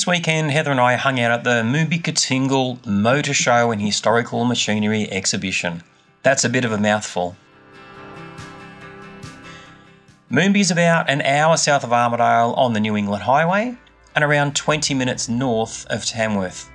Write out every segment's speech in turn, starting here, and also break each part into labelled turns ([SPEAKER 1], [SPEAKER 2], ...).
[SPEAKER 1] This weekend, Heather and I hung out at the Moonbi-Kootingal Motor Show and Historical Machinery Exhibition. That's a bit of a mouthful. Moonbi is about an hour south of Armidale on the New England Highway and around 20 minutes north of Tamworth.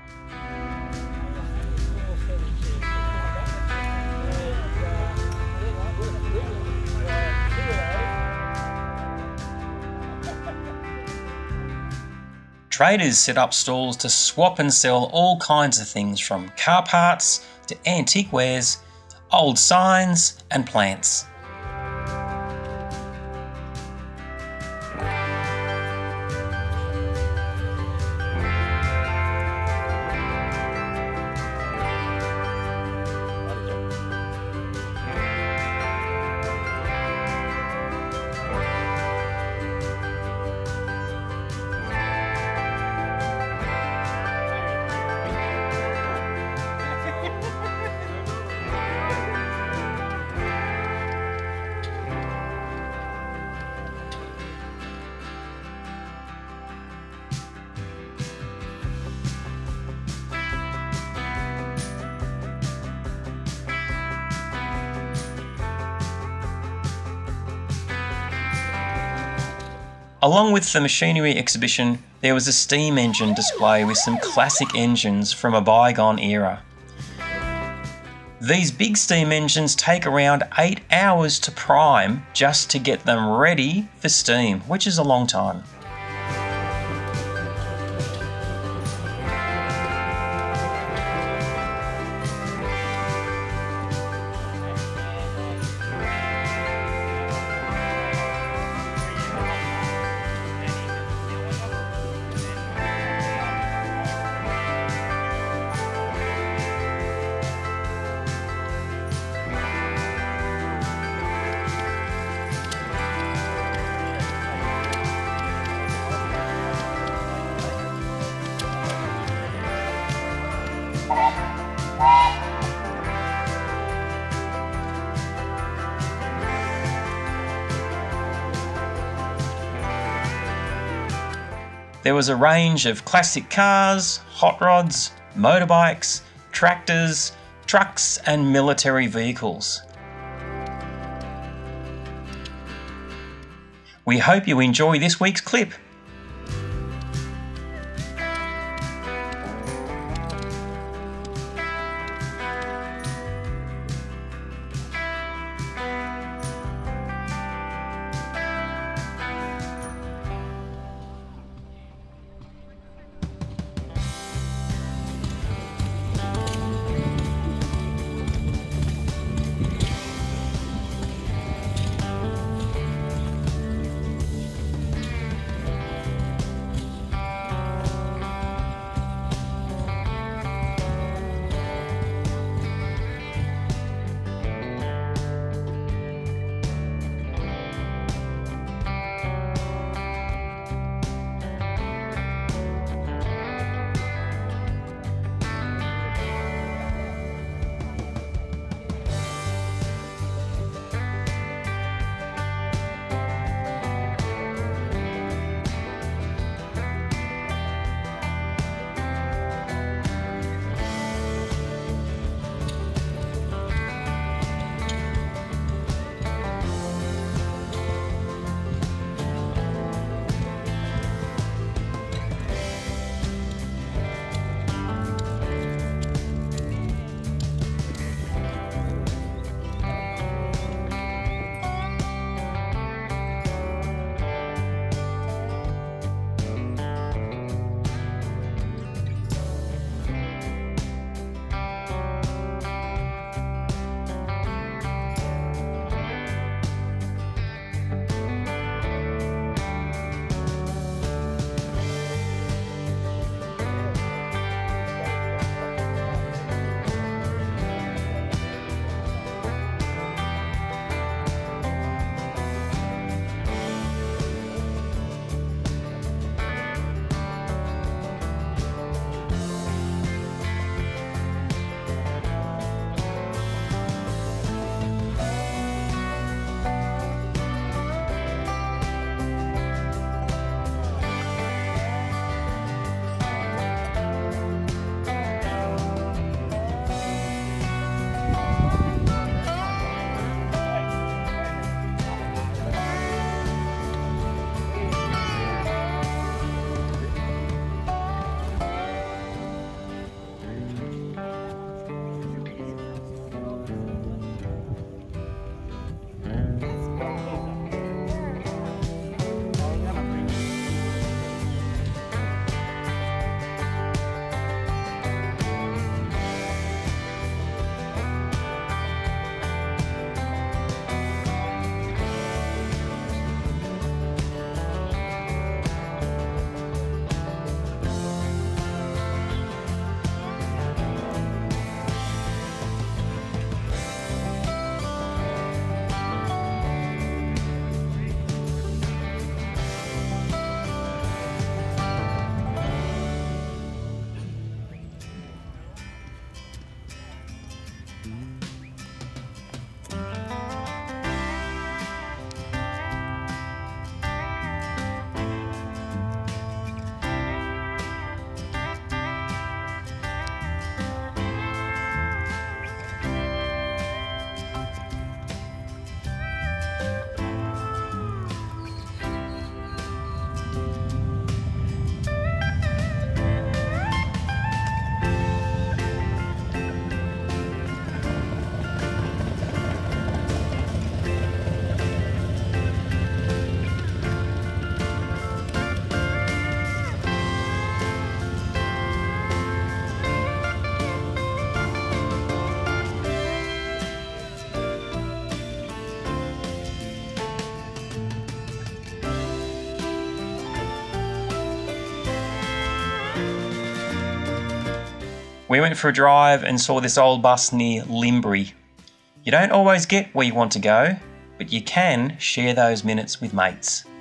[SPEAKER 1] Traders set up stalls to swap and sell all kinds of things from car parts to antique wares, old signs and plants. Along with the machinery exhibition, there was a steam engine display with some classic engines from a bygone era. These big steam engines take around 8 hours to prime just to get them ready for steam, which is a long time. There was a range of classic cars, hot rods, motorbikes, tractors, trucks and military vehicles. We hope you enjoy this week's clip. We went for a drive and saw this old bus near Limbury. You don't always get where you want to go, but you can share those minutes with mates.